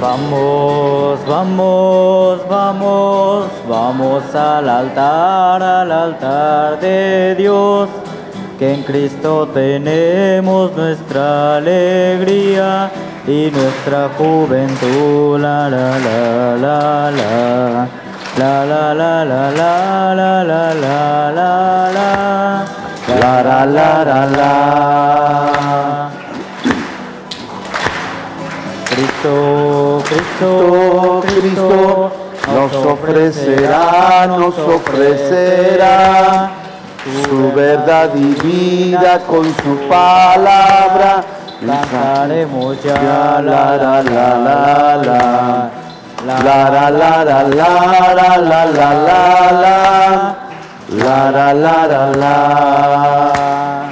Vamos, vamos, vamos, vamos al altar de Dios, que en Cristo tenemos nuestra alegría y nuestra juventud. La la la la la. La la la la la la la la la la la la la la. Cristo, Cristo, Cristo nos ofrecerá su verdad y vida con su palabra. Cantaremos ya la la la la la. La la la la la la la la la la la la.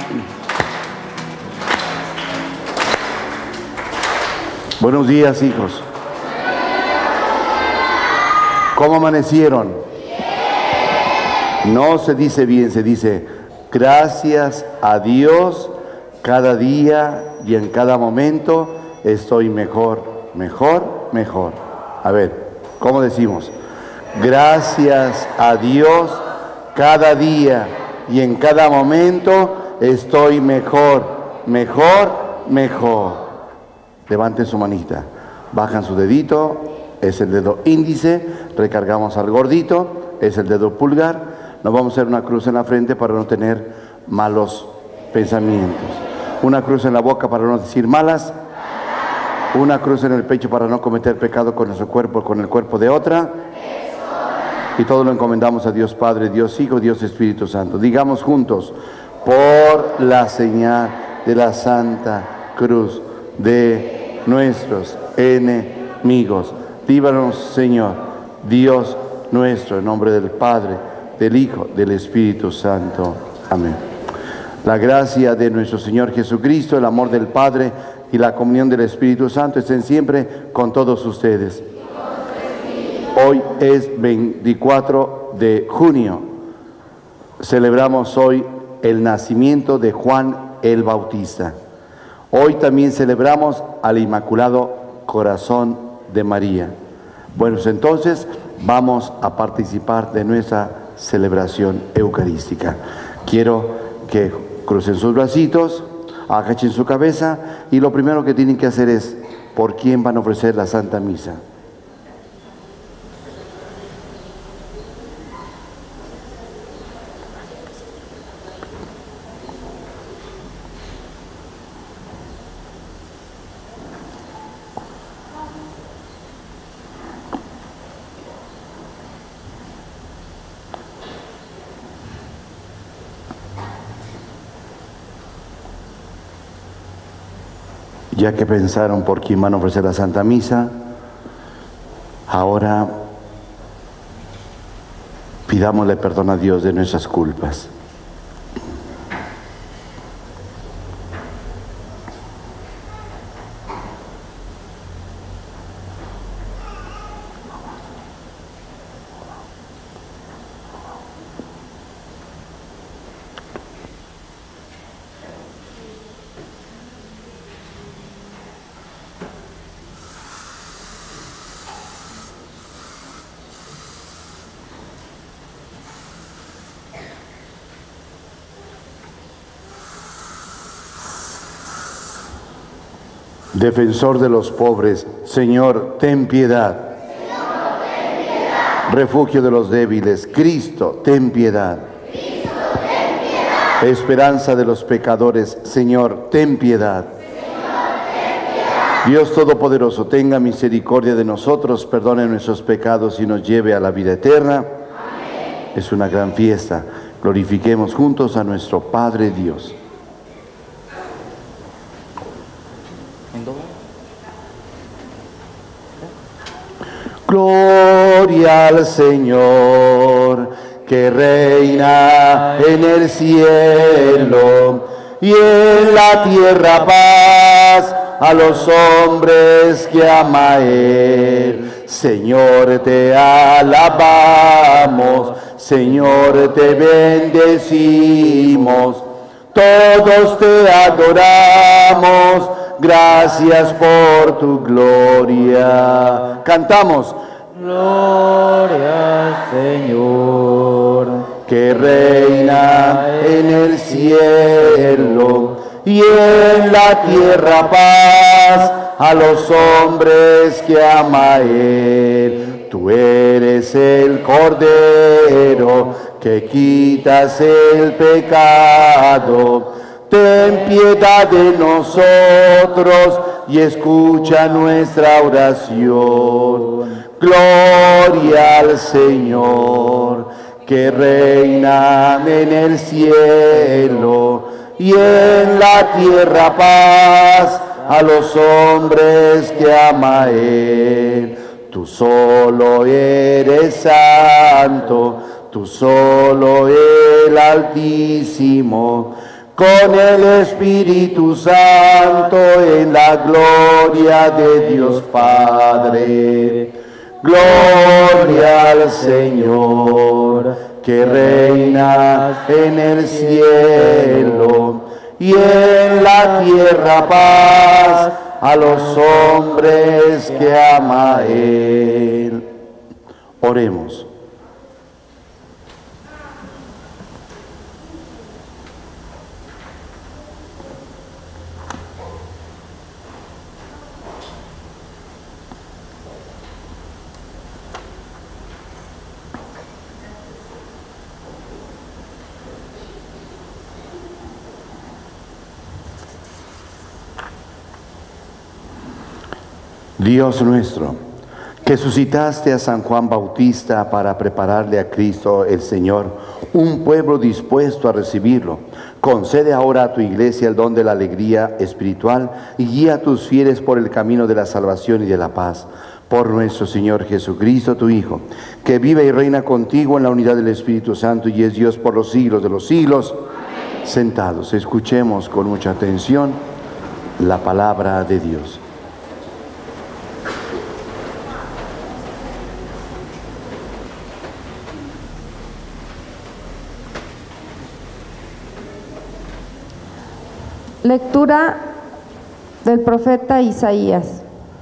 Buenos días, hijos. ¿Cómo amanecieron? No se dice bien, se dice gracias a Dios. Cada día y en cada momento estoy mejor, mejor, mejor. A ver, ¿cómo decimos? Gracias a Dios, cada día y en cada momento estoy mejor, mejor, mejor. Levanten su manita, bajan su dedito, es el dedo índice, recargamos al gordito, es el dedo pulgar. Nos vamos a hacer una cruz en la frente para no tener malos pensamientos. Una cruz en la boca para no decir malas. Una cruz en el pecho para no cometer pecado con nuestro cuerpo, con el cuerpo de otra. Y todo lo encomendamos a Dios Padre, Dios Hijo, Dios Espíritu Santo. Digamos juntos, por la señal de la Santa Cruz de nuestros enemigos. Líbranos, Señor, Dios nuestro, en nombre del Padre, del Hijo, del Espíritu Santo. Amén. La gracia de nuestro Señor Jesucristo, el amor del Padre y la comunión del Espíritu Santo estén siempre con todos ustedes. Hoy es 24 de junio. Celebramos hoy el nacimiento de Juan el Bautista. Hoy también celebramos al Inmaculado Corazón de María. Bueno, entonces vamos a participar de nuestra celebración eucarística. Quiero que crucen sus bracitos, agachen su cabeza y lo primero que tienen que hacer es, ¿por quién van a ofrecer la Santa Misa? Ya que pensaron por quién van a ofrecer la Santa Misa, ahora pidámosle perdón a Dios de nuestras culpas. Defensor de los pobres, Señor, ten piedad. Señor, ten piedad. Refugio de los débiles, Cristo, ten piedad. Cristo, ten piedad. Esperanza de los pecadores, Señor, ten piedad. Señor, ten piedad. Dios Todopoderoso, tenga misericordia de nosotros, perdone nuestros pecados y nos lleve a la vida eterna. Amén. Es una gran fiesta. Glorifiquemos juntos a nuestro Padre Dios. Gloria al Señor, que reina en el cielo, y en la tierra paz a los hombres que ama Él. Señor, te alabamos, Señor, te bendecimos, todos te adoramos, Gracias por tu gloria. Cantamos. Gloria al Señor, Que reina en el cielo y en la tierra paz a los hombres que ama Él. Tú eres el Cordero que quitas el pecado. Ten piedad de nosotros y escucha nuestra oración. Gloria al Señor, que reina en el cielo y en la tierra paz a los hombres que ama Él. Tú solo eres santo, tú solo el Altísimo, con el Espíritu Santo en la gloria de Dios Padre. Gloria al Señor, que reina en el cielo y en la tierra paz a los hombres que ama Él. Oremos. Dios nuestro, que suscitaste a San Juan Bautista para prepararle a Cristo el Señor, un pueblo dispuesto a recibirlo, concede ahora a tu iglesia el don de la alegría espiritual y guía a tus fieles por el camino de la salvación y de la paz. Por nuestro Señor Jesucristo, tu Hijo, que vive y reina contigo en la unidad del Espíritu Santo y es Dios por los siglos de los siglos. Amén. Sentados, escuchemos con mucha atención la palabra de Dios. Lectura del profeta Isaías.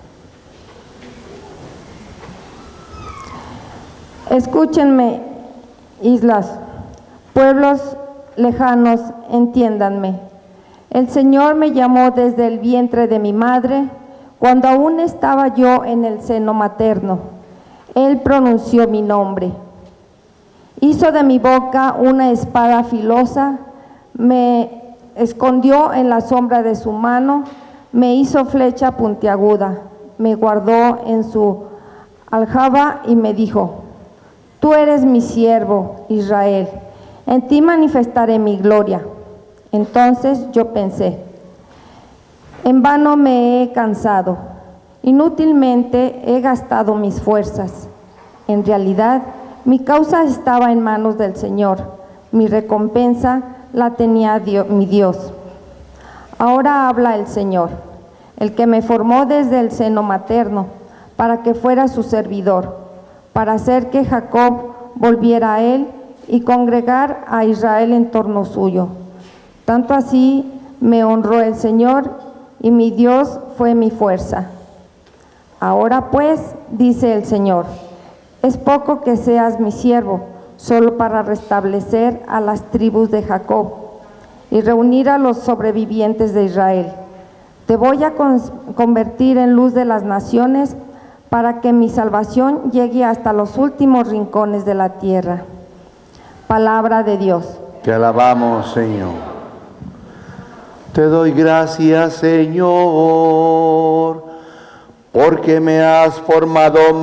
Escúchenme, islas, pueblos lejanos, entiéndanme. El Señor me llamó desde el vientre de mi madre, cuando aún estaba yo en el seno materno. Él pronunció mi nombre. Hizo de mi boca una espada filosa, me escondió en la sombra de su mano, me hizo flecha puntiaguda, me guardó en su aljaba y me dijo: Tú eres mi siervo, Israel, en ti manifestaré mi gloria. Entonces yo pensé: en vano me he cansado, inútilmente he gastado mis fuerzas. En realidad, mi causa estaba en manos del Señor, mi recompensa la tenía mi Dios. Ahora habla el Señor, el que me formó desde el seno materno, para que fuera su servidor, para hacer que Jacob volviera a él y congregar a Israel en torno suyo. Tanto así me honró el Señor, y mi Dios fue mi fuerza. Ahora pues, dice el Señor, es poco que seas mi siervo, solo para restablecer a las tribus de Jacob y reunir a los sobrevivientes de Israel. Te voy a convertir en luz de las naciones, para que mi salvación llegue hasta los últimos rincones de la tierra. Palabra de Dios. Te alabamos, Señor. Te doy gracias, Señor, porque me has formado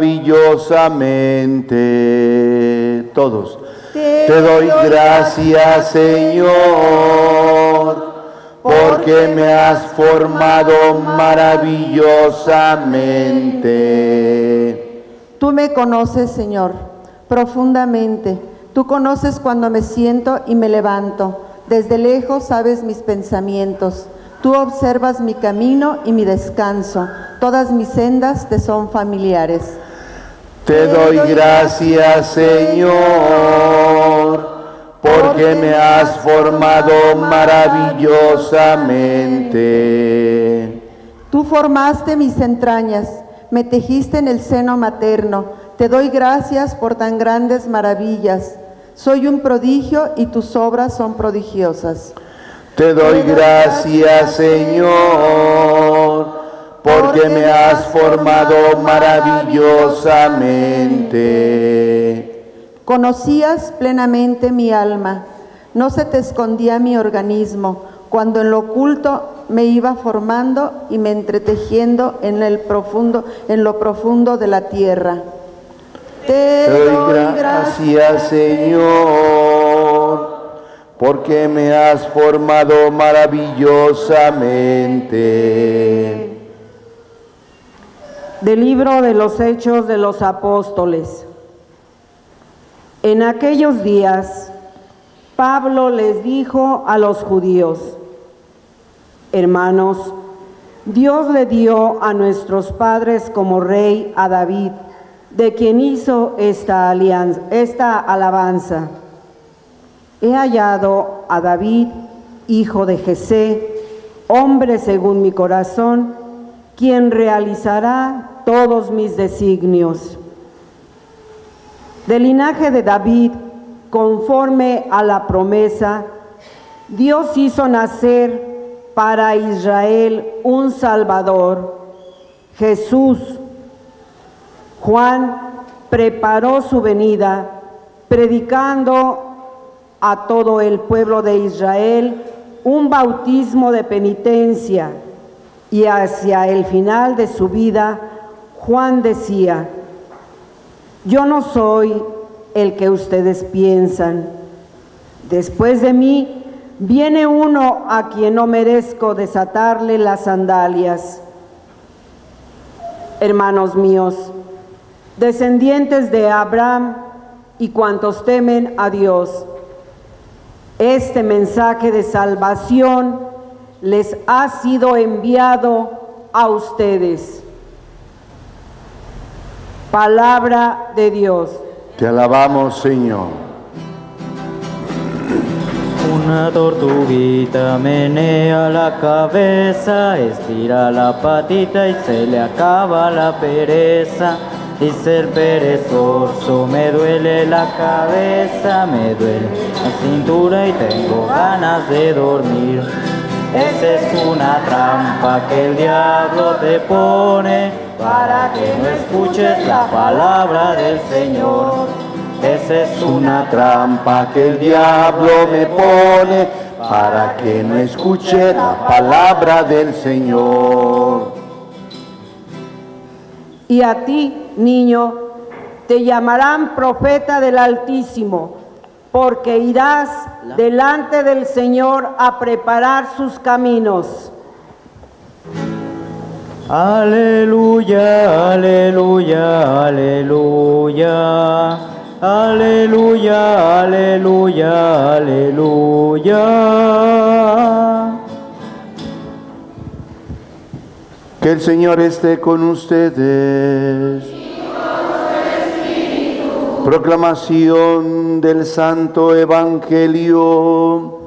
maravillosamente. Todos. Te doy gracias, Señor, porque me has formado maravillosamente. Tú me conoces, Señor, profundamente. Tú conoces cuando me siento y me levanto. Desde lejos sabes mis pensamientos. Tú observas mi camino y mi descanso. Todas mis sendas te son familiares. Te doy gracias, Señor, porque me has formado maravillosamente. Tú formaste mis entrañas, me tejiste en el seno materno. Te doy gracias por tan grandes maravillas. Soy un prodigio y tus obras son prodigiosas. Te doy gracias, Señor, porque me has formado maravillosamente. Conocías plenamente mi alma, no se te escondía mi organismo, cuando en lo oculto me iba formando y me entretejiendo en lo profundo de la tierra. Te doy gracias, Señor, porque me has formado maravillosamente. Del libro de los Hechos de los Apóstoles. En aquellos días, Pablo les dijo a los judíos: hermanos, Dios le dio a nuestros padres como rey a David, de quien hizo esta alabanza. He hallado a David, hijo de Jesé, hombre según mi corazón, quien realizará todos mis designios. Del linaje de David, conforme a la promesa, Dios hizo nacer para Israel un Salvador, Jesús. Juan preparó su venida, predicando a todo el pueblo de Israel un bautismo de penitencia, y hacia el final de su vida, Juan decía: yo no soy el que ustedes piensan. Después de mí viene uno a quien no merezco desatarle las sandalias. Hermanos míos, descendientes de Abraham y cuantos temen a Dios, este mensaje de salvación les ha sido enviado a ustedes. Palabra de Dios. Te alabamos, Señor. Una tortuguita menea la cabeza, estira la patita y se le acaba la pereza. Dice el perezoso: me duele la cabeza, me duele la cintura y tengo ganas de dormir. Esa es una trampa que el diablo te pone para que no escuches la palabra del Señor. Esa es una Trampa que el diablo me pone para que no escuche la palabra del Señor. Y a ti, niño, te llamarán profeta del Altísimo, porque irás delante del Señor a preparar sus caminos. Aleluya, aleluya, aleluya. Aleluya, aleluya, aleluya. Que el Señor esté con ustedes. Proclamación del Santo Evangelio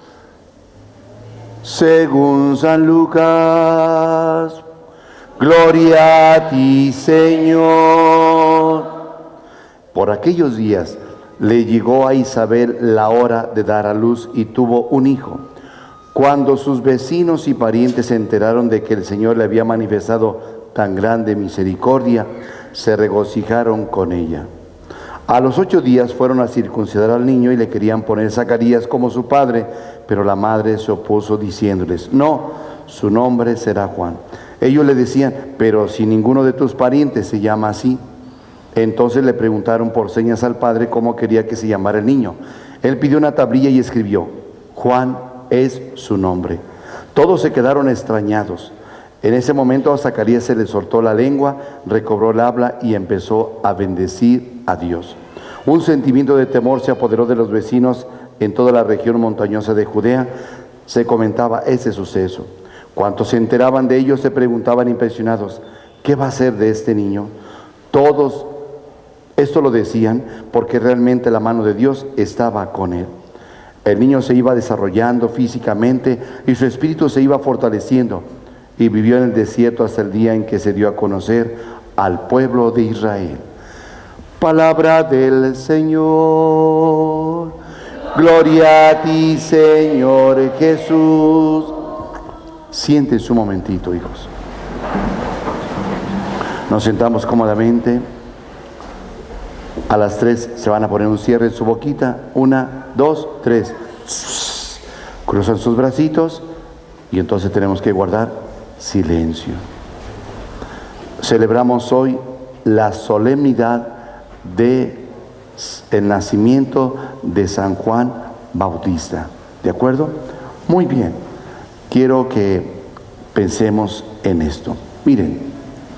según San Lucas. Gloria a ti, Señor. Por aquellos días le llegó a Isabel la hora de dar a luz y tuvo un hijo. Cuando sus vecinos y parientes se enteraron de que el Señor le había manifestado tan grande misericordia, se regocijaron con ella. A los 8 días fueron a circuncidar al niño y le querían poner Zacarías como su padre, pero la madre se opuso diciéndoles: no, su nombre será Juan. Ellos le decían: pero si ninguno de tus parientes se llama así. Entonces le preguntaron por señas al padre cómo quería que se llamara el niño. Él pidió una tablilla y escribió: Juan es su nombre. Todos se quedaron extrañados. En ese momento a Zacarías se le soltó la lengua, recobró el habla y empezó a bendecir a Dios. Un sentimiento de temor se apoderó de los vecinos en toda la región montañosa de Judea. Se comentaba ese suceso. Cuantos se enteraban de ello se preguntaban impresionados: ¿qué va a ser de este niño? Todos esto lo decían porque realmente la mano de Dios estaba con él. El niño se iba desarrollando físicamente y su espíritu se iba fortaleciendo. y vivió en el desierto hasta el día en que se dio a conocer al pueblo de Israel. Palabra del Señor. Gloria a ti, Señor Jesús. Siéntense un momentito, hijos. Nos sentamos cómodamente. A las 3 se van a poner un cierre en su boquita. 1, 2, 3. Cruzan sus bracitos y entonces tenemos que guardar silencio. Celebramos hoy la solemnidad del nacimiento de San Juan Bautista. ¿De acuerdo? Muy bien. Quiero que pensemos en esto. Miren,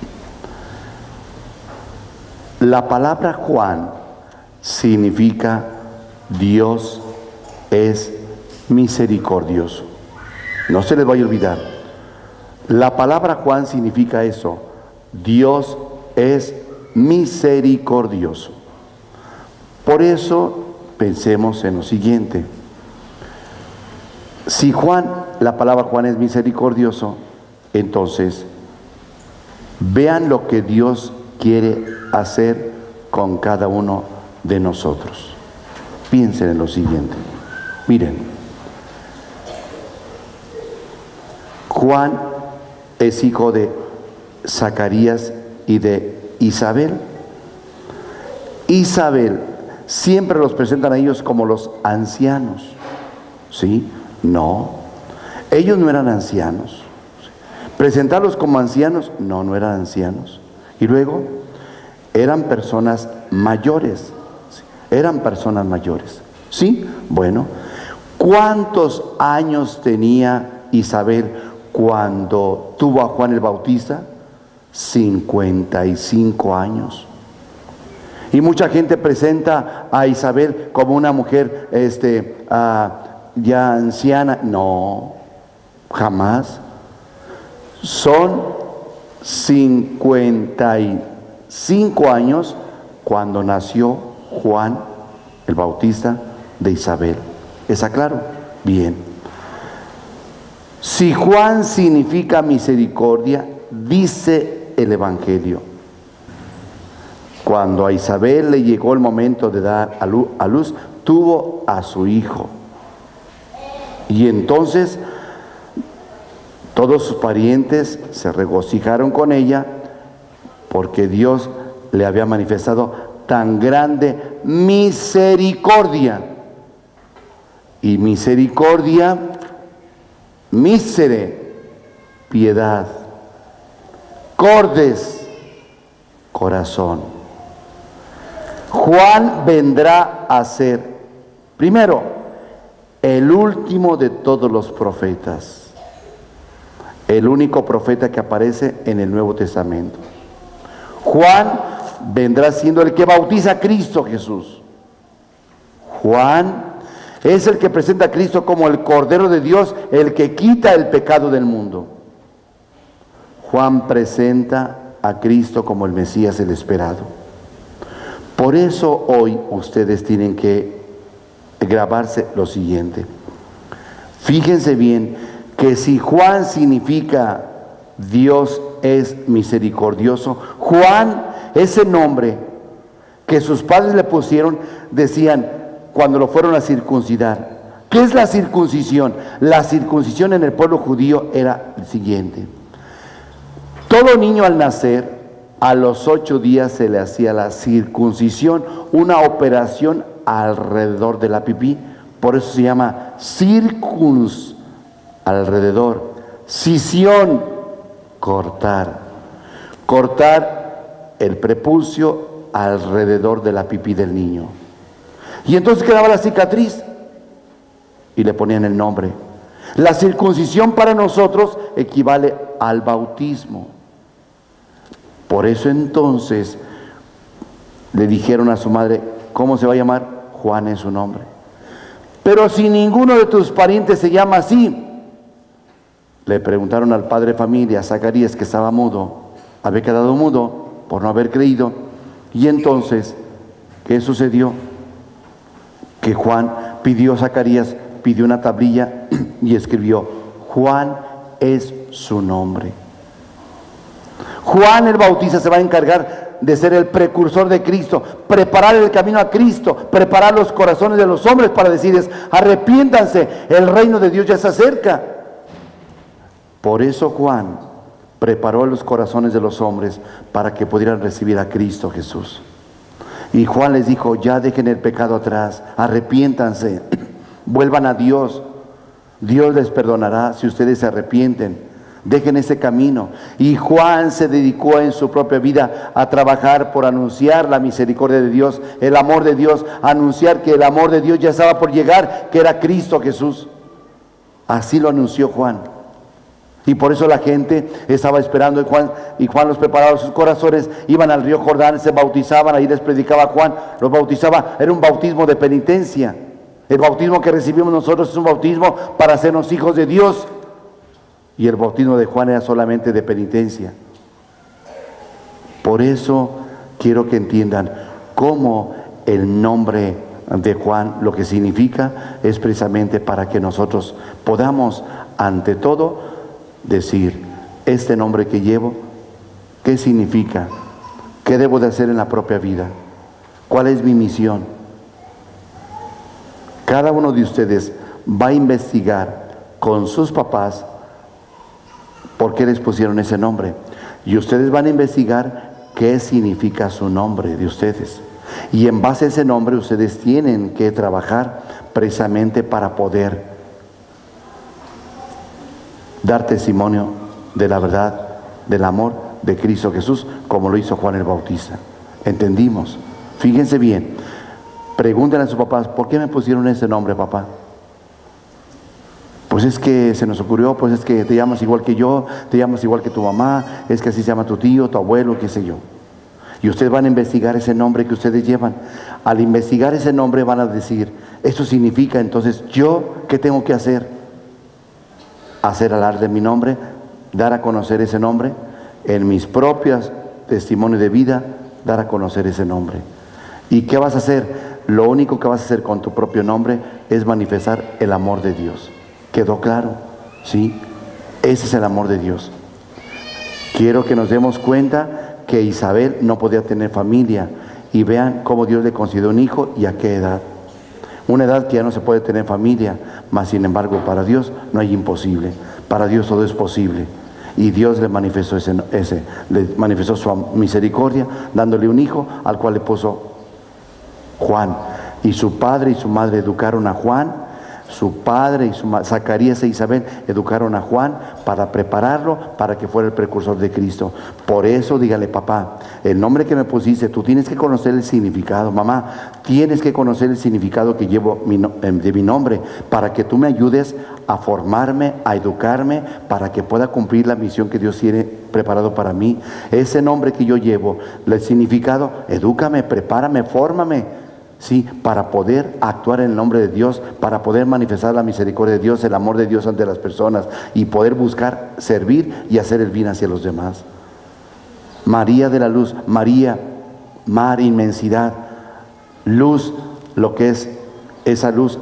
la palabra Juan significa Dios es misericordioso. No se les vaya a olvidar. La palabra Juan significa eso. Dios es misericordioso. Por eso pensemos en lo siguiente. Si la palabra Juan es misericordioso, entonces vean lo que Dios quiere hacer con cada uno de nosotros. Piensen en lo siguiente. Miren, Juan es hijo de Zacarías y de Isabel. Isabel, siempre los presentan a ellos como los ancianos. ¿Sí? No. Ellos no eran ancianos. Presentarlos como ancianos, no eran ancianos. Y luego, eran personas mayores. Eran personas mayores. ¿Sí? Bueno, ¿cuántos años tenía Isabel cuando tuvo a Juan el Bautista? 55 años. Y mucha gente presenta a Isabel como una mujer ya anciana. No, jamás. Son 55 años cuando nació Juan el Bautista de Isabel. ¿Está claro? Bien. Si Juan significa misericordia, dice el Evangelio, cuando a Isabel le llegó el momento de dar a luz, tuvo a su hijo. Y entonces todos sus parientes se regocijaron con ella porque Dios le había manifestado tan grande misericordia. Y misericordia, mísere, piedad, cordes, corazón. Juan vendrá a ser, primero, el último de todos los profetas, el único profeta que aparece en el Nuevo Testamento. Juan vendrá siendo el que bautiza a Cristo Jesús. Juan es el que presenta a Cristo como el Cordero de Dios, el que quita el pecado del mundo. Juan presenta a Cristo como el Mesías, el esperado. Por eso hoy ustedes tienen que grabarse lo siguiente. Fíjense bien que si Juan significa Dios es misericordioso, Juan, ese nombre que sus padres le pusieron, decían cuando lo fueron a circuncidar. ¿Qué es la circuncisión? La circuncisión en el pueblo judío era el siguiente. Todo niño al nacer, a los 8 días se le hacía la circuncisión, una operación alrededor de la pipí. Por eso se llama circuns, alrededor. Cisión, cortar. Cortar el prepucio alrededor de la pipí del niño. Y entonces quedaba la cicatriz y le ponían el nombre. La circuncisión para nosotros equivale al bautismo. Por eso entonces le dijeron a su madre, ¿cómo se va a llamar? Juan es su nombre. Pero si ninguno de tus parientes se llama así, le preguntaron al padre de familia, Zacarías, que estaba mudo, había quedado mudo por no haber creído. Y entonces, ¿qué sucedió? Que Juan pidió, Zacarías pidió una tablilla y escribió, Juan es su nombre. Juan el Bautista se va a encargar de ser el precursor de Cristo, preparar el camino a Cristo, preparar los corazones de los hombres para decirles: arrepiéntanse, el reino de Dios ya se acerca. Por eso Juan preparó los corazones de los hombres para que pudieran recibir a Cristo Jesús. Y Juan les dijo: ya dejen el pecado atrás, arrepiéntanse, vuelvan a Dios. Dios les perdonará si ustedes se arrepienten. Dejen ese camino. Y Juan se dedicó en su propia vida a trabajar por anunciar la misericordia de Dios, el amor de Dios, anunciar que el amor de Dios ya estaba por llegar, que era Cristo Jesús. Así lo anunció Juan. Y por eso la gente estaba esperando, y Juan los preparaba sus corazones, iban al río Jordán, se bautizaban, ahí les predicaba Juan, los bautizaba. Era un bautismo de penitencia. El bautismo que recibimos nosotros es un bautismo para hacernos hijos de Dios. Y el bautismo de Juan era solamente de penitencia. Por eso quiero que entiendan cómo el nombre de Juan, lo que significa, es precisamente para que nosotros podamos, ante todo, decir: este nombre que llevo, ¿qué significa? ¿Qué debo de hacer en la propia vida? ¿Cuál es mi misión? Cada uno de ustedes va a investigar con sus papás por qué les pusieron ese nombre. Y ustedes van a investigar qué significa su nombre de ustedes. Y en base a ese nombre ustedes tienen que trabajar precisamente para poder dar testimonio de la verdad, del amor de Cristo Jesús, como lo hizo Juan el Bautista. ¿Entendimos? Fíjense bien. Pregúntenle a sus papás: ¿por qué me pusieron ese nombre, papá? Pues es que se nos ocurrió, pues es que te llamas igual que yo, te llamas igual que tu mamá, es que así se llama tu tío, tu abuelo, qué sé yo. Y ustedes van a investigar ese nombre que ustedes llevan. Al investigar ese nombre van a decir: eso significa, entonces, ¿yo qué tengo que hacer? Hacer alarde de mi nombre, dar a conocer ese nombre, en mis propios testimonios de vida, dar a conocer ese nombre. ¿Y qué vas a hacer? Lo único que vas a hacer con tu propio nombre es manifestar el amor de Dios. ¿Quedó claro? ¿Sí? Ese es el amor de Dios. Quiero que nos demos cuenta que Isabel no podía tener familia, y vean cómo Dios le concedió un hijo y a qué edad. Una edad que ya no se puede tener familia, mas sin embargo para Dios no hay imposible. Para Dios todo es posible. Y Dios le manifestó le manifestó su misericordia dándole un hijo al cual le puso Juan. Y su padre y su madre educaron a Juan. Su padre y Zacarías e Isabel educaron a Juan para prepararlo para que fuera el precursor de Cristo. Por eso dígale: papá, el nombre que me pusiste, tú tienes que conocer el significado. Mamá, tienes que conocer el significado que llevo de mi nombre, para que tú me ayudes a formarme, a educarme, para que pueda cumplir la misión que Dios tiene preparado para mí. Ese nombre que yo llevo, el significado, edúcame, prepárame, fórmame. Sí, para poder actuar en el nombre de Dios, para poder manifestar la misericordia de Dios, el amor de Dios ante las personas, y poder buscar servir y hacer el bien hacia los demás. María de la luz, María, mar, inmensidad, luz, lo que es esa luz,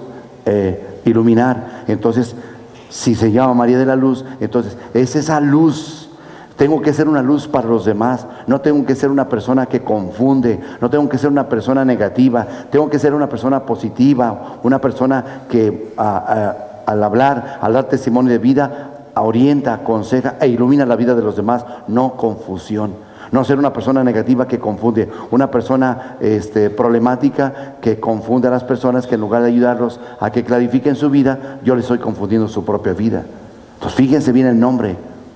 iluminar. Entonces, si se llama María de la luz, entonces es esa luz. Tengo que ser una luz para los demás. No tengo que ser una persona que confunde. No tengo que ser una persona negativa. Tengo que ser una persona positiva. Una persona que al hablar, al dar testimonio de vida, orienta, aconseja e ilumina la vida de los demás. No confusión. No ser una persona negativa que confunde. Una persona problemática que confunde a las personas, que en lugar de ayudarlos a que clarifiquen su vida, yo les estoy confundiendo su propia vida. Entonces fíjense bien el nombre.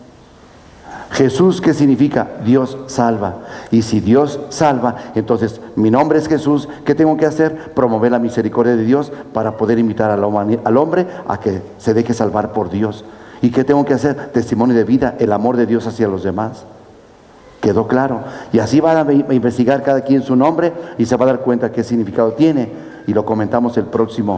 Jesús, ¿qué significa? Dios salva. Y si Dios salva, entonces mi nombre es Jesús. ¿Qué tengo que hacer? Promover la misericordia de Dios para poder invitar al hombre a que se deje salvar por Dios. ¿Y qué tengo que hacer? Testimonio de vida, el amor de Dios hacia los demás. ¿Quedó claro? Y así van a investigar cada quien su nombre y se va a dar cuenta qué significado tiene. Y lo comentamos el próximo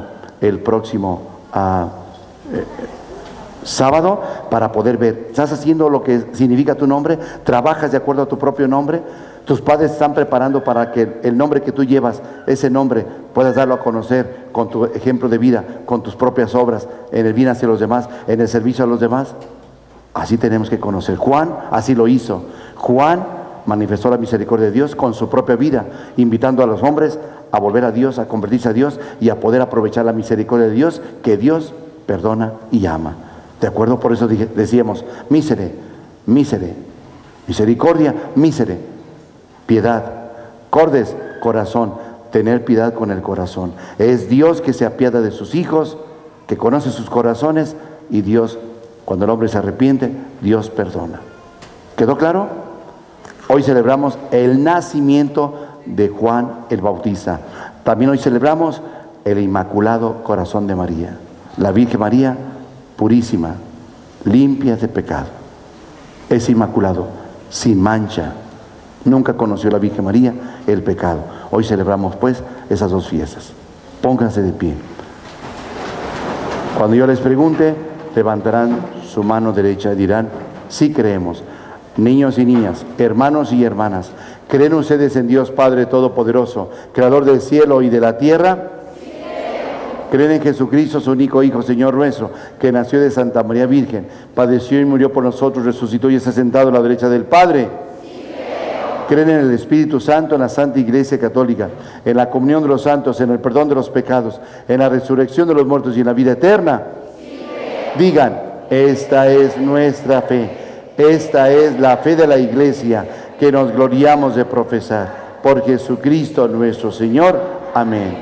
sábado, para poder ver. ¿Estás haciendo lo que significa tu nombre? ¿Trabajas de acuerdo a tu propio nombre? Tus padres están preparando para que el nombre que tú llevas, ese nombre, puedas darlo a conocer con tu ejemplo de vida, con tus propias obras, en el bien hacia los demás, en el servicio a los demás. Así tenemos que conocer. Juan así lo hizo. Juan manifestó la misericordia de Dios con su propia vida, invitando a los hombres a volver a Dios, a convertirse a Dios y a poder aprovechar la misericordia de Dios, que Dios perdona y ama. ¿De acuerdo? Por eso decíamos, mísere, mísere, misericordia, mísere, piedad, cordes, corazón, tener piedad con el corazón. Es Dios que se apiada de sus hijos, que conoce sus corazones, y Dios, cuando el hombre se arrepiente, Dios perdona. ¿Quedó claro? Hoy celebramos el nacimiento de Juan el Bautista. También hoy celebramos el Inmaculado Corazón de María. La Virgen María, purísima, limpia de pecado. Es inmaculado, sin mancha. Nunca conoció la Virgen María el pecado. Hoy celebramos pues esas dos fiestas. Pónganse de pie. Cuando yo les pregunte, levantarán su mano derecha y dirán, sí creemos. Niños y niñas, hermanos y hermanas, ¿creen ustedes en Dios Padre Todopoderoso, Creador del cielo y de la tierra? Sí. ¿Creen en Jesucristo, su único Hijo, Señor nuestro, que nació de Santa María Virgen, padeció y murió por nosotros, resucitó y está sentado a la derecha del Padre? Sí. ¿Creen en el Espíritu Santo, en la Santa Iglesia Católica, en la comunión de los santos, en el perdón de los pecados, en la resurrección de los muertos y en la vida eterna? Sí. Digan, esta es nuestra fe. Esta es la fe de la Iglesia que nos gloriamos de profesar. Por Jesucristo nuestro Señor. Amén.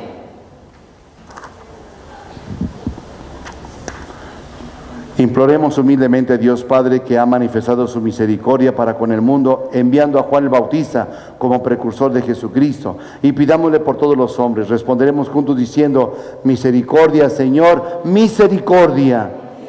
Imploremos humildemente a Dios Padre, que ha manifestado su misericordia para con el mundo, enviando a Juan el Bautista como precursor de Jesucristo. Y pidámosle por todos los hombres. Responderemos juntos diciendo, misericordia, Señor, misericordia.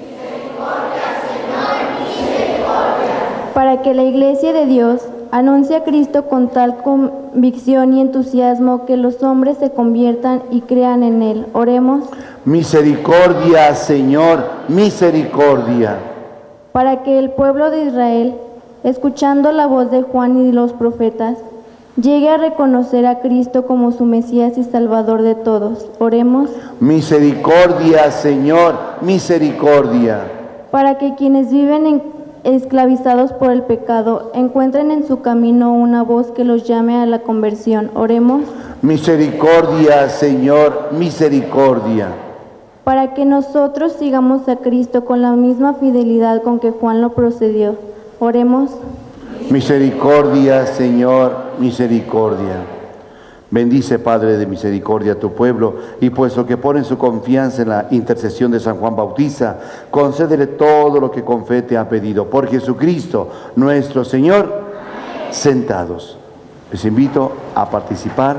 Para que la Iglesia de Dios anuncie a Cristo con tal convicción y entusiasmo que los hombres se conviertan y crean en Él. Oremos. Misericordia, Señor, misericordia. Para que el pueblo de Israel, escuchando la voz de Juan y de los profetas, llegue a reconocer a Cristo como su Mesías y Salvador de todos. Oremos. Misericordia, Señor, misericordia. Para que quienes viven esclavizados por el pecado, encuentren en su camino una voz que los llame a la conversión. Oremos. Misericordia, Señor, misericordia. Para que nosotros sigamos a Cristo con la misma fidelidad con que Juan lo procedió. Oremos. Misericordia, Señor, misericordia. Bendice, Padre de misericordia, a tu pueblo, y puesto que ponen su confianza en la intercesión de San Juan Bautista, concédele todo lo que con fe te ha pedido. Por Jesucristo, nuestro Señor. Amén. Sentados. Les invito a participar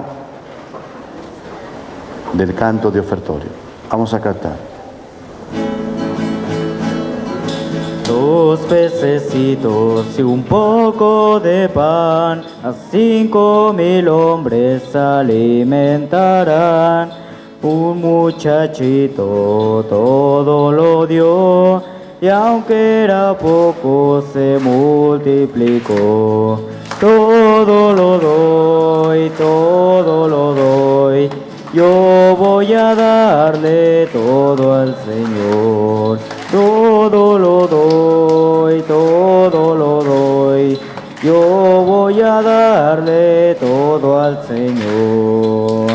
del canto de ofertorio. Vamos a cantar. 2 pececitos y un poco de pan, a 5,000 hombres alimentarán. Un muchachito todo lo dio, y aunque era poco se multiplicó. Todo lo doy, todo lo doy, yo voy a darle todo al Señor. Todo lo doy, todo lo doy, yo voy a darle todo al Señor.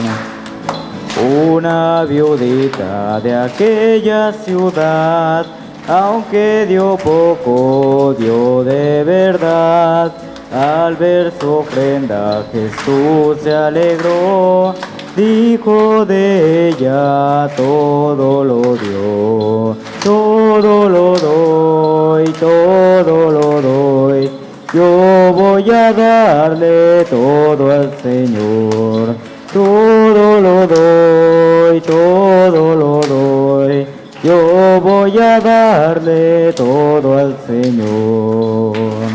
Una viudita de aquella ciudad, aunque dio poco, dio de verdad. Al ver su ofrenda Jesús se alegró, dijo de ella todo lo dio. Todo lo doy, todo lo doy, yo voy a darle todo al Señor. Todo lo doy, todo lo doy, yo voy a darle todo al Señor.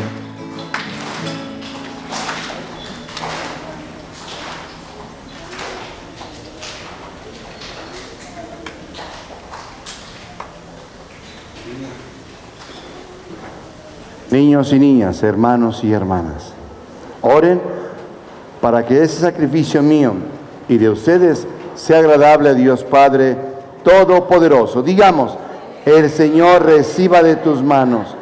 Niños y niñas, hermanos y hermanas, oren para que ese sacrificio mío y de ustedes sea agradable a Dios Padre Todopoderoso. Digamos, el Señor reciba de tus manos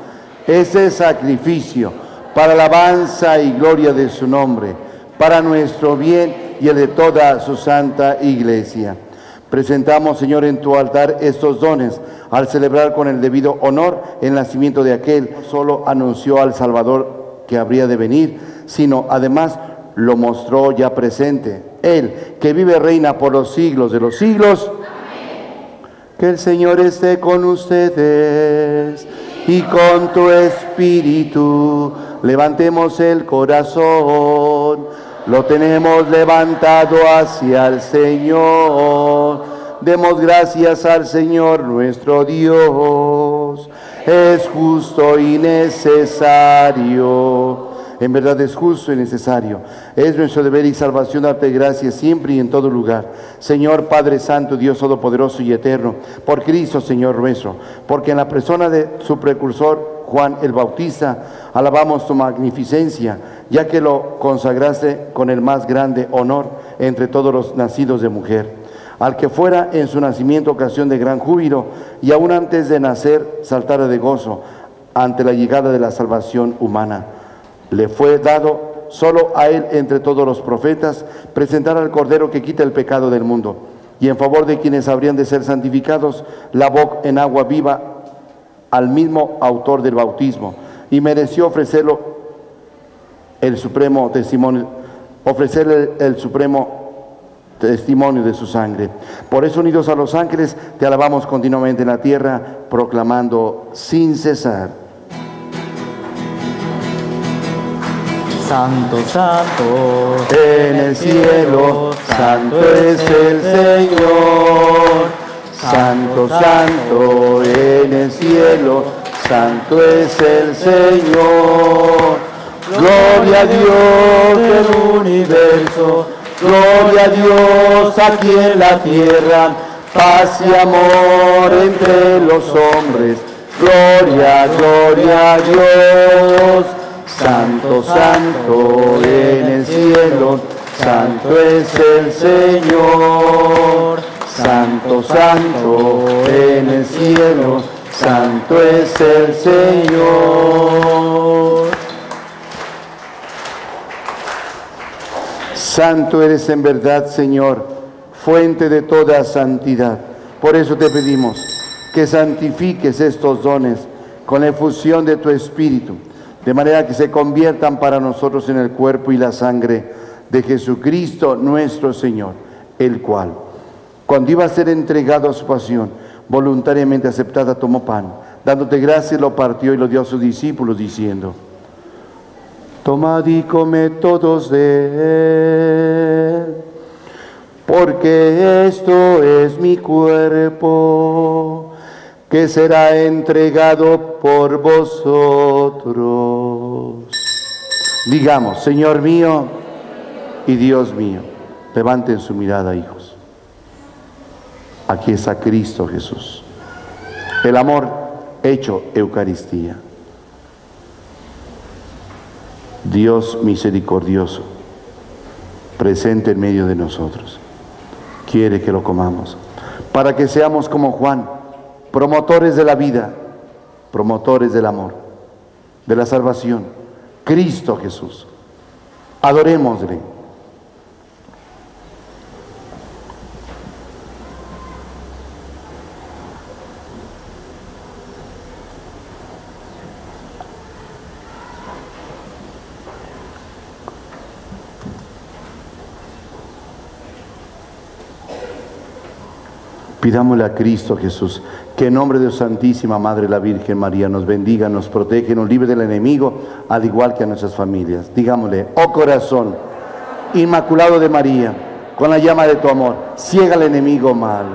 ese sacrificio para alabanza y gloria de su nombre, para nuestro bien y el de toda su santa iglesia. Presentamos, Señor, en tu altar estos dones, al celebrar con el debido honor el nacimiento de aquel que no solo anunció al Salvador que habría de venir, sino además lo mostró ya presente. Él, que vive y reina por los siglos de los siglos. Amén. Que el Señor esté con ustedes y con tu espíritu. Levantemos el corazón. Lo tenemos levantado hacia el Señor. Demos gracias al Señor nuestro Dios. Es justo y necesario. En verdad es justo y necesario. Es nuestro deber y salvación darte gracias siempre y en todo lugar. Señor Padre Santo, Dios Todopoderoso y Eterno, por Cristo, Señor nuestro, porque en la persona de su precursor, Juan el Bautista, alabamos tu magnificencia, ya que lo consagraste con el más grande honor entre todos los nacidos de mujer, al que fuera en su nacimiento ocasión de gran júbilo, y aún antes de nacer saltara de gozo ante la llegada de la salvación humana. Le fue dado solo a él entre todos los profetas presentar al Cordero que quita el pecado del mundo, y en favor de quienes habrían de ser santificados, lavó en agua viva al mismo autor del bautismo, y mereció ofrecerle el supremo testimonio de su sangre. Por eso, unidos a los ángeles, te alabamos continuamente en la tierra, proclamando sin cesar: Santo, santo, en el cielo, santo es el Señor. Santo, santo, en el cielo, santo es el Señor. Gloria a Dios del universo, gloria a Dios aquí en la tierra, paz y amor entre los hombres. Gloria, gloria a Dios. Santo, santo en el cielo, santo es el Señor. Santo, santo en el cielo, santo es el Señor. Santo eres en verdad, Señor, fuente de toda santidad. Por eso te pedimos que santifiques estos dones con la efusión de tu Espíritu, de manera que se conviertan para nosotros en el cuerpo y la sangre de Jesucristo nuestro Señor, el cual, cuando iba a ser entregado a su pasión, voluntariamente aceptada, tomó pan, dándote gracias, lo partió y lo dio a sus discípulos, diciendo: tomad y comed todos de él, porque esto es mi cuerpo, que será entregado por vosotros. Digamos: Señor mío y Dios mío. Levanten su mirada, hijos. Aquí está Cristo Jesús, el amor hecho Eucaristía. Dios misericordioso, presente en medio de nosotros, quiere que lo comamos, para que seamos como Juan, promotores de la vida, promotores del amor, de la salvación. Cristo Jesús, adorémosle. Pidámosle a Cristo Jesús que en nombre de su Santísima Madre la Virgen María nos bendiga, nos protege, nos libre del enemigo, al igual que a nuestras familias. Digámosle: oh corazón inmaculado de María, con la llama de tu amor, ciega al enemigo malo.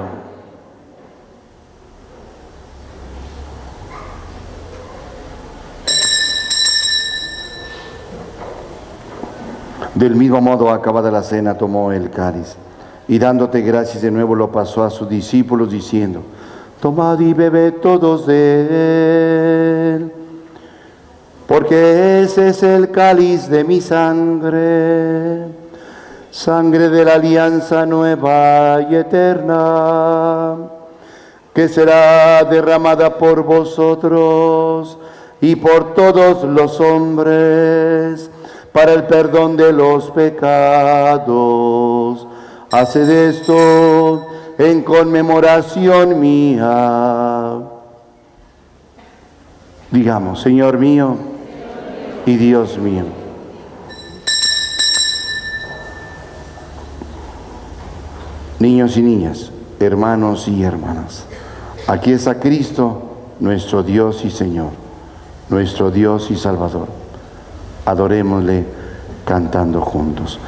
Del mismo modo, acabada la cena, tomó el cáliz, y dándote gracias de nuevo lo pasó a sus discípulos, diciendo: tomad y bebed todos de él, porque ese es el cáliz de mi sangre, sangre de la alianza nueva y eterna, que será derramada por vosotros y por todos los hombres, para el perdón de los pecados. Haced esto en conmemoración mía. Digamos, Señor mío y Dios mío. Niños y niñas, hermanos y hermanas, aquí está Cristo, nuestro Dios y Señor, nuestro Dios y Salvador. Adorémosle cantando juntos.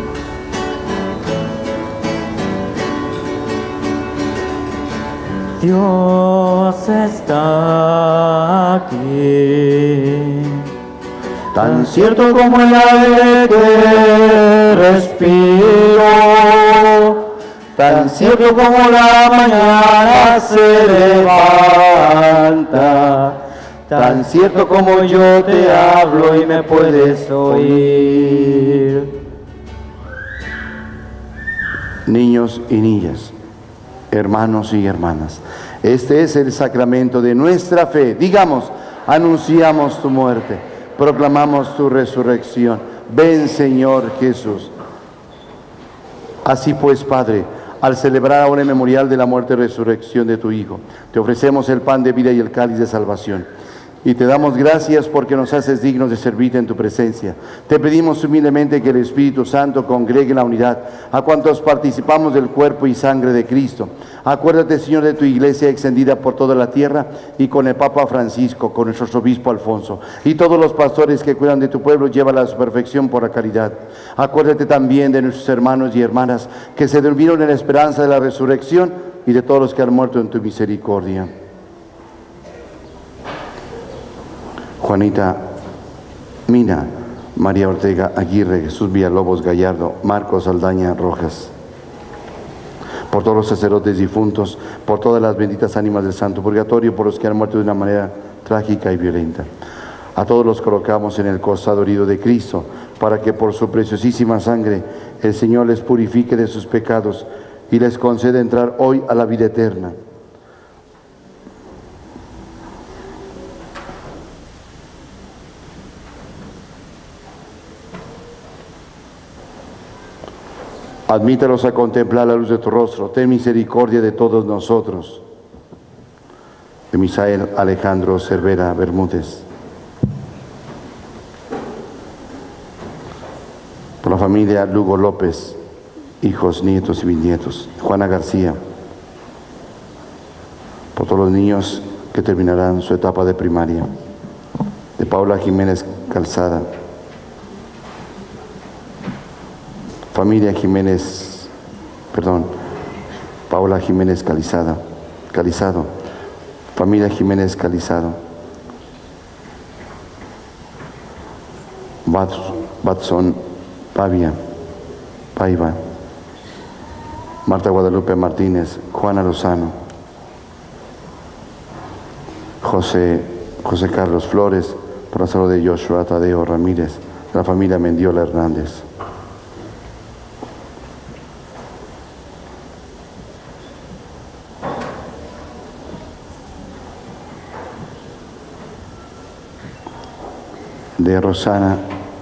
Dios está aquí, tan cierto como el aire que respiro, tan cierto como la mañana se levanta, tan cierto como yo te hablo y me puedes oír. Niños y niñas, hermanos y hermanas, este es el sacramento de nuestra fe. Digamos, anunciamos tu muerte, proclamamos tu resurrección. Ven, Señor Jesús. Así pues, Padre, al celebrar ahora el memorial de la muerte y resurrección de tu Hijo, te ofrecemos el pan de vida y el cáliz de salvación. Y te damos gracias porque nos haces dignos de servirte en tu presencia. Te pedimos humildemente que el Espíritu Santo congregue en la unidad a cuantos participamos del cuerpo y sangre de Cristo. Acuérdate, Señor, de tu iglesia extendida por toda la tierra y con el Papa Francisco, con nuestro obispo Alfonso y todos los pastores que cuidan de tu pueblo, llévala a su perfección por la caridad. Acuérdate también de nuestros hermanos y hermanas que se durmieron en la esperanza de la resurrección y de todos los que han muerto en tu misericordia. Juanita Mina, María Ortega Aguirre, Jesús Villalobos Gallardo, Marcos Aldaña Rojas. Por todos los sacerdotes difuntos, por todas las benditas ánimas del Santo Purgatorio, por los que han muerto de una manera trágica y violenta. A todos los colocamos en el costado herido de Cristo, para que por su preciosísima sangre el Señor les purifique de sus pecados y les conceda entrar hoy a la vida eterna. Admítalos a contemplar la luz de tu rostro. Ten misericordia de todos nosotros. De Misael Alejandro Cervera Bermúdez. Por la familia Lugo López, hijos, nietos y bisnietos. Juana García. Por todos los niños que terminarán su etapa de primaria. De Paula Jiménez Calzada. Familia Jiménez, Paula Jiménez Calizado, familia Jiménez Calizado, Watson Paiva, Marta Guadalupe Martínez, Juana Lozano, José Carlos Flores, por la salud de Joshua Tadeo Ramírez, de la familia Mendiola Hernández. De Rosana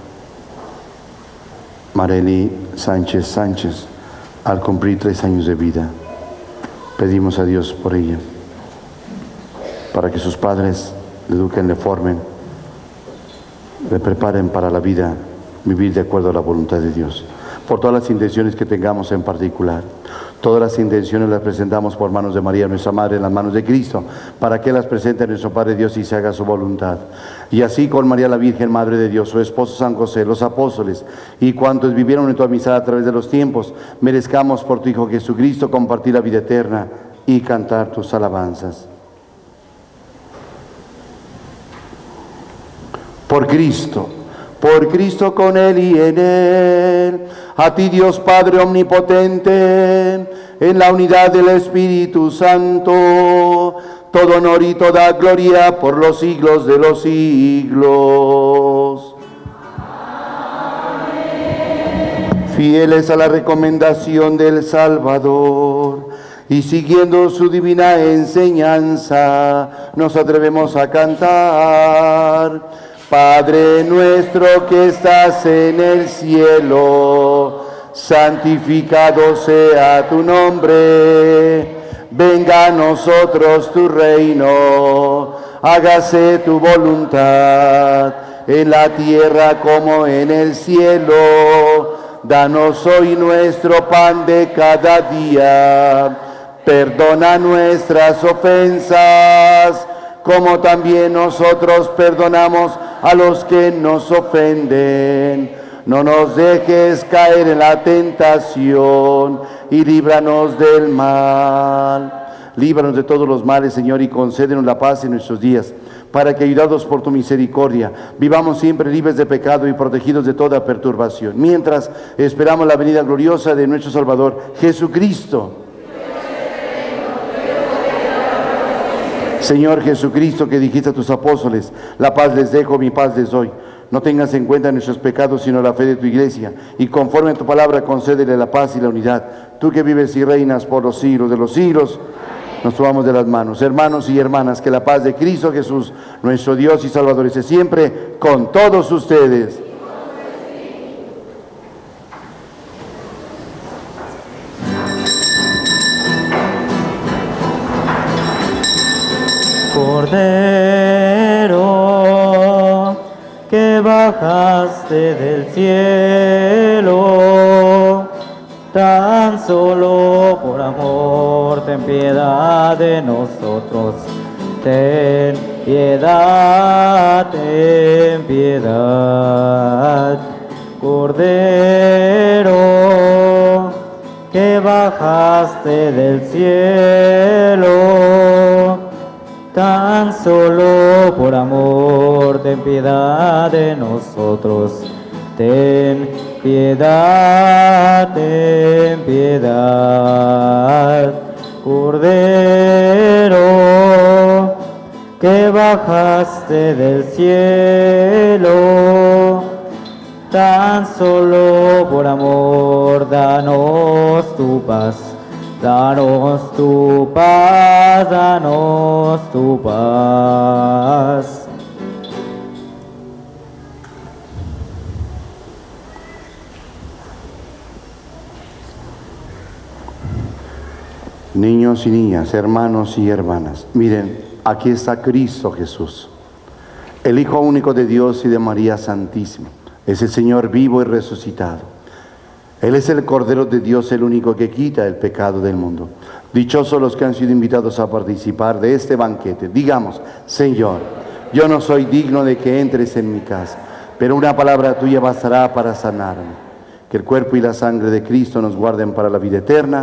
Marely Sánchez, al cumplir 3 años de vida. Pedimos a Dios por ella, para que sus padres le eduquen, le formen, le preparen para la vida, vivir de acuerdo a la voluntad de Dios. Por todas las intenciones que tengamos en particular. Todas las intenciones las presentamos por manos de María, nuestra Madre, en las manos de Cristo, para que las presente a nuestro Padre Dios y se haga su voluntad. Y así con María la Virgen, Madre de Dios, su esposo San José, los apóstoles y cuantos vivieron en tu amistad a través de los tiempos, merezcamos por tu Hijo Jesucristo compartir la vida eterna y cantar tus alabanzas. Por Cristo, con Él y en Él, a ti Dios Padre Omnipotente, en la unidad del Espíritu Santo, todo honor y toda gloria por los siglos de los siglos. Amén. Fieles a la recomendación del Salvador y siguiendo su divina enseñanza, nos atrevemos a cantar. Padre nuestro que estás en el cielo, santificado sea tu nombre. Venga a nosotros tu reino, hágase tu voluntad, en la tierra como en el cielo. Danos hoy nuestro pan de cada día. Perdona nuestras ofensas, como también nosotros perdonamos a los que nos ofenden. No nos dejes caer en la tentación y líbranos del mal. Líbranos de todos los males, Señor, y concédenos la paz en nuestros días, para que, ayudados por tu misericordia, vivamos siempre libres de pecado y protegidos de toda perturbación, mientras esperamos la venida gloriosa de nuestro Salvador, Jesucristo. Señor Jesucristo, que dijiste a tus apóstoles, la paz les dejo, mi paz les doy. No tengas en cuenta nuestros pecados, sino la fe de tu iglesia, y conforme a tu palabra concédele la paz y la unidad. Tú que vives y reinas por los siglos de los siglos, nos tomamos de las manos. Hermanos y hermanas, que la paz de Cristo Jesús, nuestro Dios y Salvador, esté siempre con todos ustedes. Cordero, que bajaste del cielo, tan solo por amor, ten piedad de nosotros. Ten piedad, ten piedad. Cordero, que bajaste del cielo, tan solo por amor, ten piedad de nosotros. Ten piedad, ten piedad. Cordero, que bajaste del cielo, tan solo por amor, danos tu paz. Danos tu paz, danos tu paz. Niños y niñas, hermanos y hermanas, miren, aquí está Cristo Jesús, el Hijo único de Dios y de María Santísima. Es el Señor vivo y resucitado. Él es el Cordero de Dios, el único que quita el pecado del mundo. Dichosos los que han sido invitados a participar de este banquete. Digamos, Señor, yo no soy digno de que entres en mi casa, pero una palabra tuya bastará para sanarme. Que el cuerpo y la sangre de Cristo nos guarden para la vida eterna.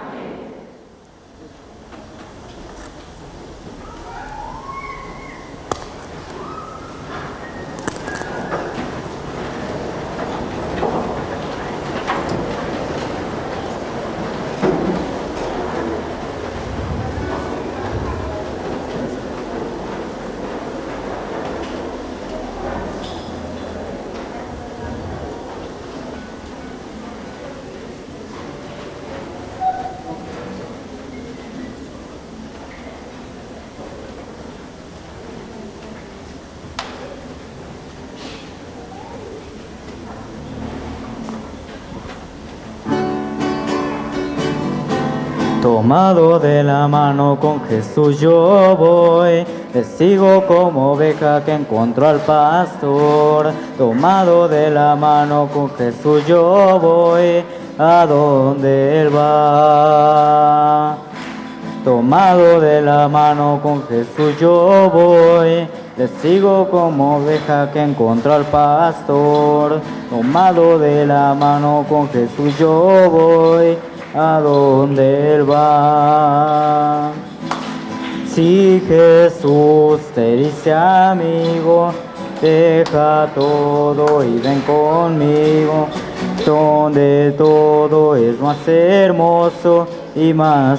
Tomado de la mano con Jesús yo voy, le sigo como oveja que encontró al pastor. Tomado de la mano con Jesús yo voy, a donde Él va. Tomado de la mano con Jesús yo voy, le sigo como oveja que encontró al pastor. Tomado de la mano con Jesús yo voy, a donde Él va. Si Jesús te dice amigo, deja todo y ven conmigo, donde todo es más hermoso y más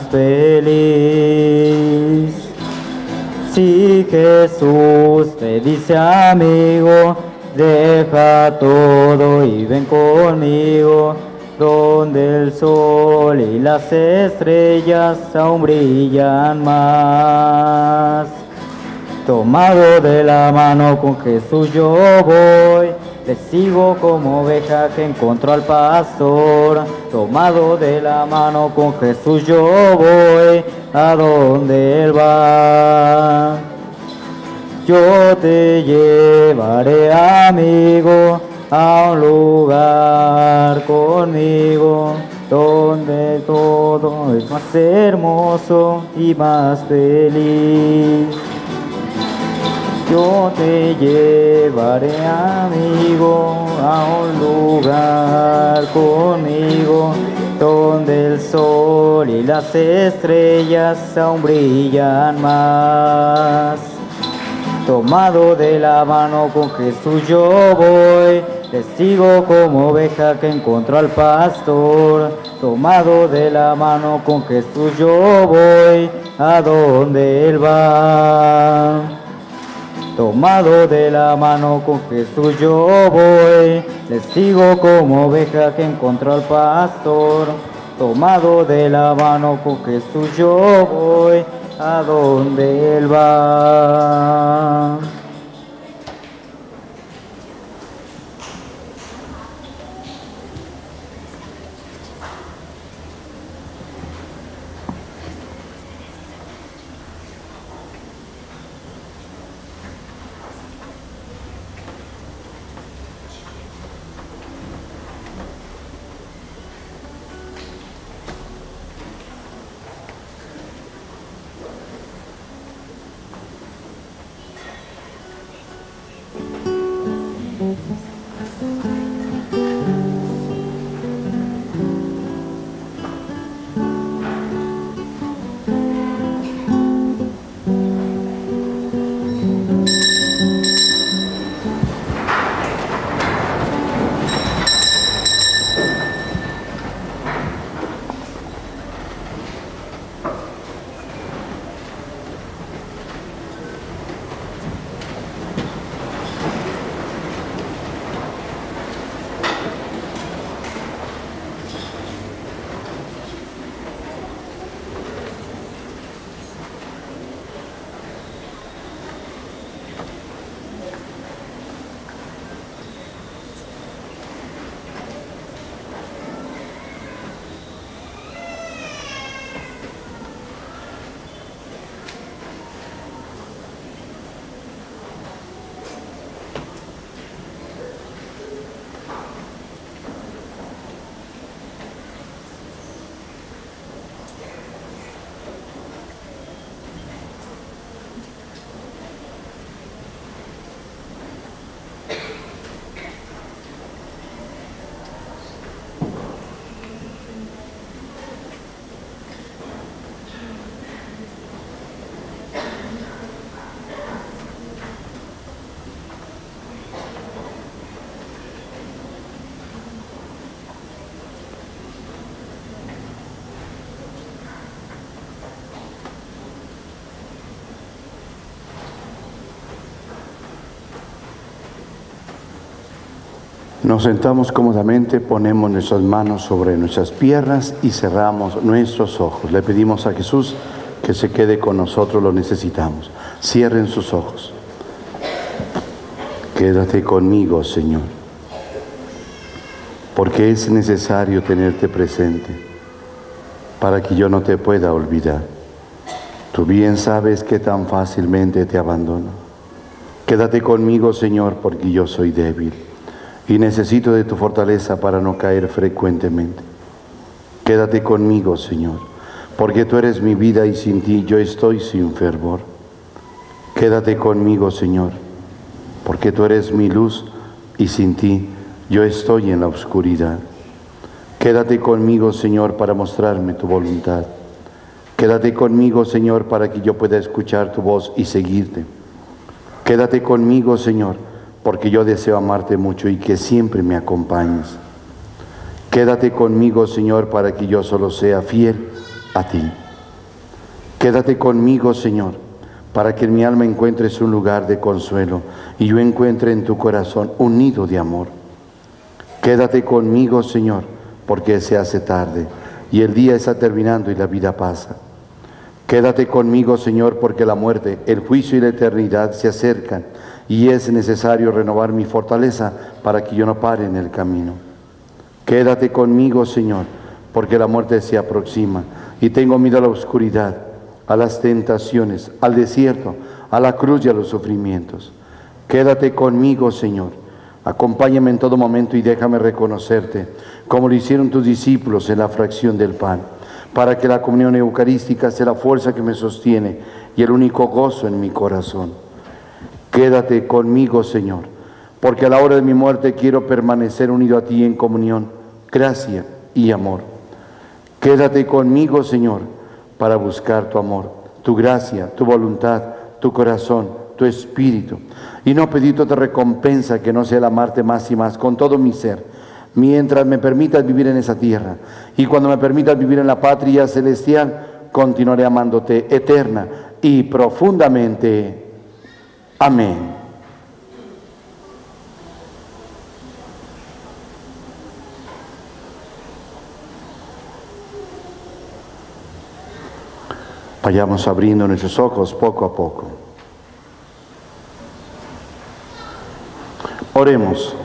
feliz. Si Jesús te dice amigo, deja todo y ven conmigo, donde el sol y las estrellas aún brillan más. Tomado de la mano con Jesús yo voy, le sigo como oveja que encontró al pastor. Tomado de la mano con Jesús yo voy, a donde Él va. Yo te llevaré, amigo, a un lugar conmigo, donde todo es más hermoso y más feliz. Yo te llevaré, amigo, a un lugar conmigo, donde el sol y las estrellas aún brillan más. Tomado de la mano con Jesús yo voy, le sigo como oveja que encontró al pastor. Tomado de la mano con Jesús yo voy, a donde Él va. Tomado de la mano con Jesús yo voy, le sigo como oveja que encontró al pastor. Tomado de la mano con Jesús yo voy, a donde Él va. Nos sentamos cómodamente, ponemos nuestras manos sobre nuestras piernas y cerramos nuestros ojos. Le pedimos a Jesús que se quede con nosotros, lo necesitamos. Cierren sus ojos. Quédate conmigo, Señor, porque es necesario tenerte presente para que yo no te pueda olvidar. Tú bien sabes que tan fácilmente te abandono. Quédate conmigo, Señor, porque yo soy débil y necesito de tu fortaleza para no caer frecuentemente. Quédate conmigo, Señor, porque tú eres mi vida y sin ti yo estoy sin fervor. Quédate conmigo, Señor, porque tú eres mi luz y sin ti yo estoy en la oscuridad. Quédate conmigo, Señor, para mostrarme tu voluntad. Quédate conmigo, Señor, para que yo pueda escuchar tu voz y seguirte. Quédate conmigo, Señor, porque yo deseo amarte mucho y que siempre me acompañes. Quédate conmigo, Señor, para que yo solo sea fiel a ti. Quédate conmigo, Señor, para que en mi alma encuentres un lugar de consuelo y yo encuentre en tu corazón un nido de amor. Quédate conmigo, Señor, porque se hace tarde y el día está terminando y la vida pasa. Quédate conmigo, Señor, porque la muerte, el juicio y la eternidad se acercan y es necesario renovar mi fortaleza para que yo no pare en el camino. Quédate conmigo, Señor, porque la muerte se aproxima y tengo miedo a la oscuridad, a las tentaciones, al desierto, a la cruz y a los sufrimientos. Quédate conmigo, Señor. Acompáñame en todo momento y déjame reconocerte, como lo hicieron tus discípulos en la fracción del pan, para que la comunión eucarística sea la fuerza que me sostiene y el único gozo en mi corazón. Quédate conmigo, Señor, porque a la hora de mi muerte quiero permanecer unido a ti en comunión, gracia y amor. Quédate conmigo, Señor, para buscar tu amor, tu gracia, tu voluntad, tu corazón, tu espíritu, y no pedirte otra recompensa que no sea el amarte más y más con todo mi ser, mientras me permitas vivir en esa tierra, y cuando me permitas vivir en la patria celestial, continuaré amándote eterna y profundamente. Amén. Vayamos abriendo nuestros ojos poco a poco. Oremos.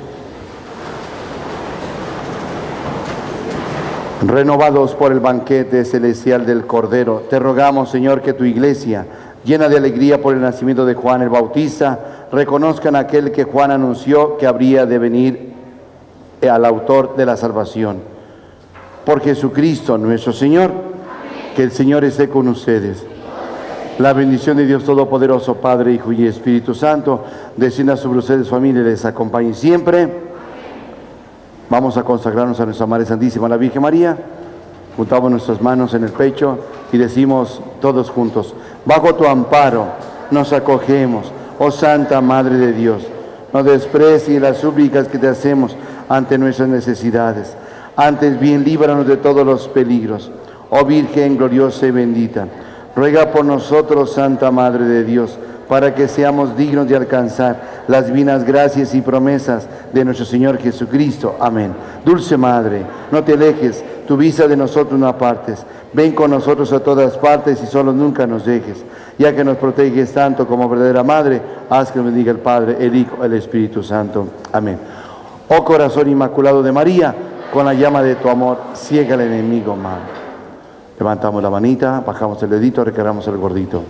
Renovados por el banquete celestial del Cordero, te rogamos, Señor, que tu iglesia, llena de alegría por el nacimiento de Juan el Bautista, reconozcan a aquel que Juan anunció que habría de venir, al autor de la salvación. Por Jesucristo nuestro Señor. Que el Señor esté con ustedes. La bendición de Dios Todopoderoso, Padre, Hijo y Espíritu Santo, descienda sobre ustedes, familia, y les acompañe siempre. Vamos a consagrarnos a nuestra Madre Santísima, la Virgen María. Juntamos nuestras manos en el pecho y decimos todos juntos: bajo tu amparo nos acogemos, oh Santa Madre de Dios. No desprecies las súplicas que te hacemos ante nuestras necesidades. Antes bien, líbranos de todos los peligros. Oh Virgen gloriosa y bendita, ruega por nosotros, Santa Madre de Dios, para que seamos dignos de alcanzar las divinas gracias y promesas de nuestro Señor Jesucristo. Amén. Dulce Madre, no te alejes, tu vista de nosotros no apartes. Ven con nosotros a todas partes y solo nunca nos dejes. Ya que nos proteges tanto como verdadera Madre, haz que nos bendiga el Padre, el Hijo, el Espíritu Santo. Amén. Oh corazón inmaculado de María, con la llama de tu amor, ciega al enemigo mal. Levantamos la manita, bajamos el dedito, recargamos el gordito.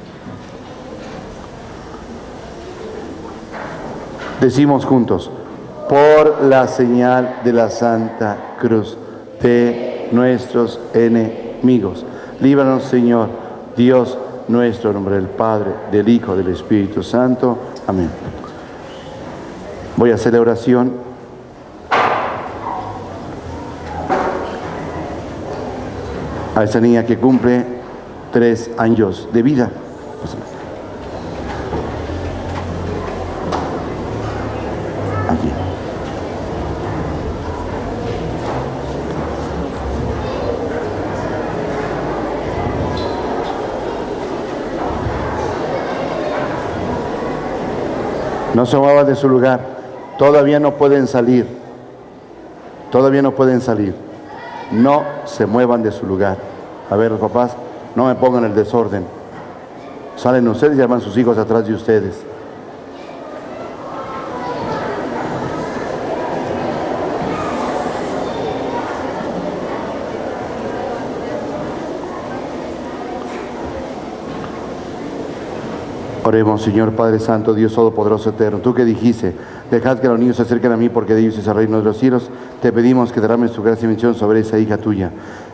Decimos juntos: por la señal de la Santa Cruz de nuestros enemigos, líbranos, Señor, Dios nuestro, en nombre del Padre, del Hijo, del Espíritu Santo. Amén. Voy a hacer la oración. A esa niña que cumple 3 años de vida. Aquí. No se muevan de su lugar. Todavía no pueden salir. Todavía no pueden salir. No se muevan de su lugar. A ver, los papás, no me pongan el desorden. Salen ustedes y llaman sus hijos atrás de ustedes. Oremos, Señor Padre Santo, Dios Todopoderoso Eterno, tú que dijiste: dejad que los niños se acerquen a mí, porque de ellos es el reino de los cielos. Te pedimos que derrames tu gracia y bendición sobre esa hija tuya.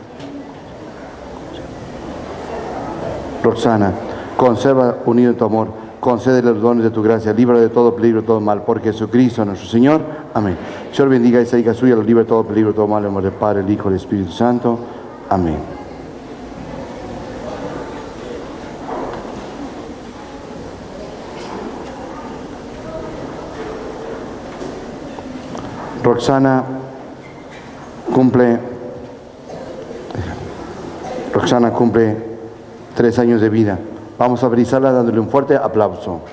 Roxana, conserva unido en tu amor, concédele los dones de tu gracia, libra de todo peligro, todo mal, por Jesucristo nuestro Señor. Amén. Señor bendiga a esa hija suya, los libre de todo peligro, todo mal, en nombre del Padre, el Hijo y el Espíritu Santo. Amén. Roxana cumple 3 años de vida. Vamos a abrazarla dándole un fuerte aplauso.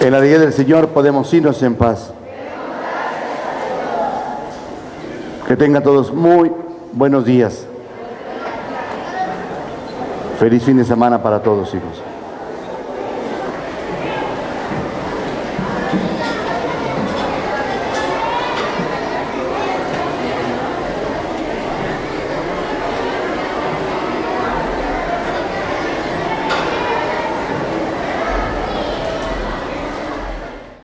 En la alegría del Señor podemos irnos en paz. Que tengan todos muy buenos días. Feliz fin de semana para todos, hijos.